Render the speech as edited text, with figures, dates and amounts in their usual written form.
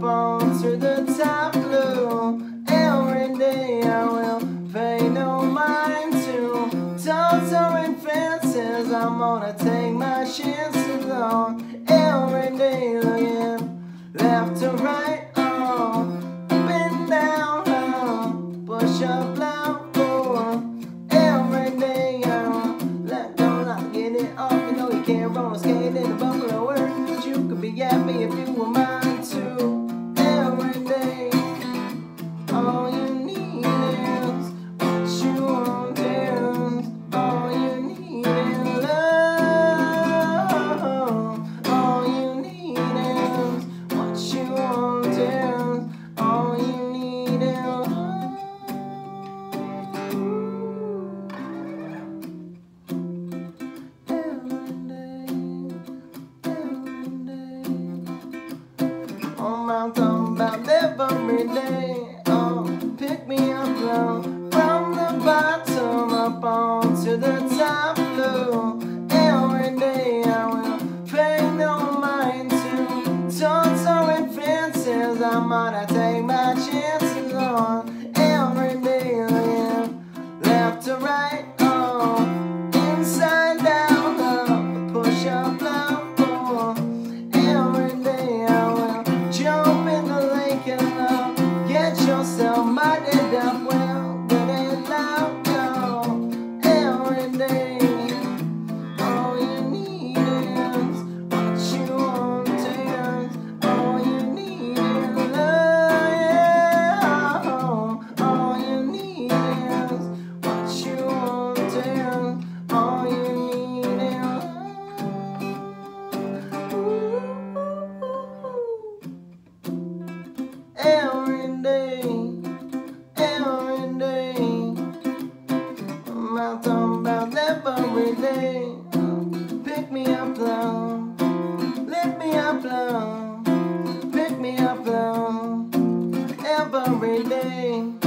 up onto the top blue. Every day I will pay no mind to torturing fences. I'm gonna take my chances on every day, looking left to right, up and down, push up loud, every day I let go, not get it off. You know you can't roller skate in a buffalo world. You could be happy if you were mine too. Every day, all you need is what you want is. All you need is love. All you need is what you want is. All you need is love. I'm talking about every day. Oh, pick me up low from the bottom up onto the top blue. Every day I will pay no mind to torturing fences. I'm gonna take my chances on every day, left to right, inside down, push up loud. Every day I will jump in the lake and love. Get yourself muddied up, well, good and loud, yo. Every day, all you need is what you want is. All you need is love, yeah. All you need is what you want is. All you need is love. Every day, I'm out talking about every day. Pick me up low, lift me up low, pick me up low, every day.